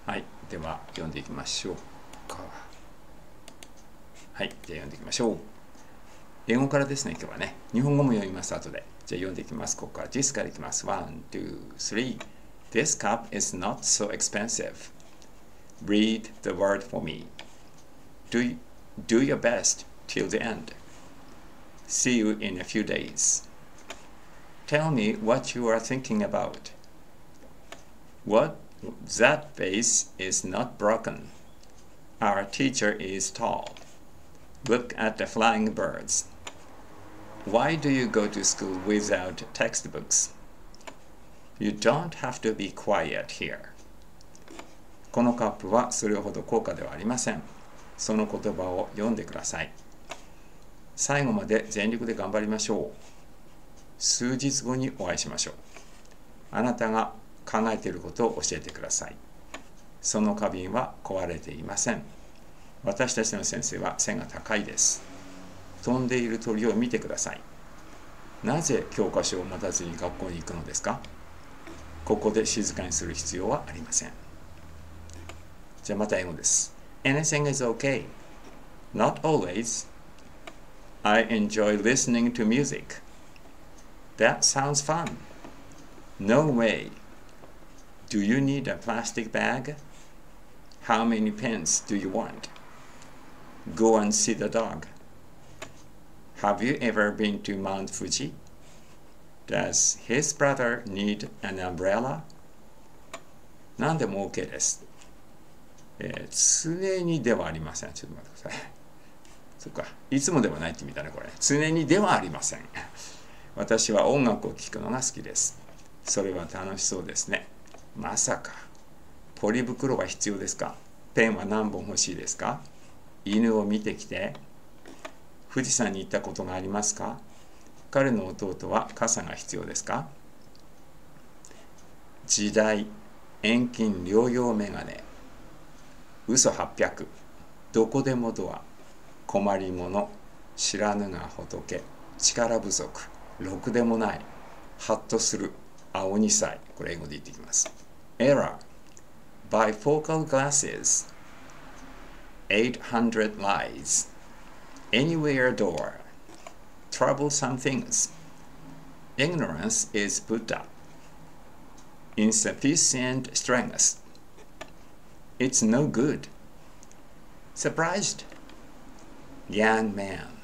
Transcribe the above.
はい、では読んでいきましょうか。はい、じゃあ読んでいきましょう。英語からですね、今日はね。日本語も読みます後で。じゃあ読んでいきます。ここから This からいきます。1, 2, 3 This cup is not so expensive. Read the word for me. Do your best till the end. See you in a few days. Tell me what you are thinking about. What? That vase is not broken. Our teacher is tall. Look at the flying birds. Why do you go to school without textbooks? You don't have to be quiet here. このカップはそれほど高価ではありません。その言葉を読んでください。最後まで全力で頑張りましょう。数日後にお会いしましょう。あなたが考えていることを教えてください。その花瓶は壊れていません。私たちの先生は背が高いです。飛んでいる鳥を見てください。なぜ教科書を持たずに学校に行くのですか？ここで静かにする必要はありません。じゃあまた英語です。Anything is okay. Not always. I enjoy listening to music. That sounds fun. No way. Do you need a plastic bag? How many pens do you want? Go and see the dog. Have you ever been to Mount Fuji? Does his brother need an umbrella? 何でも OK です。常にではありません。ちょっと待ってください。そっか。いつもではないって意味だね、これ。常にではありません。私は音楽を聴くのが好きです。それは楽しそうですね。まさか。ポリ袋は必要ですか？ペンは何本欲しいですか？犬を見てきて。富士山に行ったことがありますか？彼の弟は傘が必要ですか？時代、遠近療養メガネ、嘘800、どこでもドア、困りもの、知らぬが仏、力不足、ろくでもない、ハッとする、青二歳。これ英語で言っていきます。Error, bifocal glasses, 800 lies, anywhere door, troublesome things, ignorance is Buddha, insufficient strength, it's no good, surprised, young man.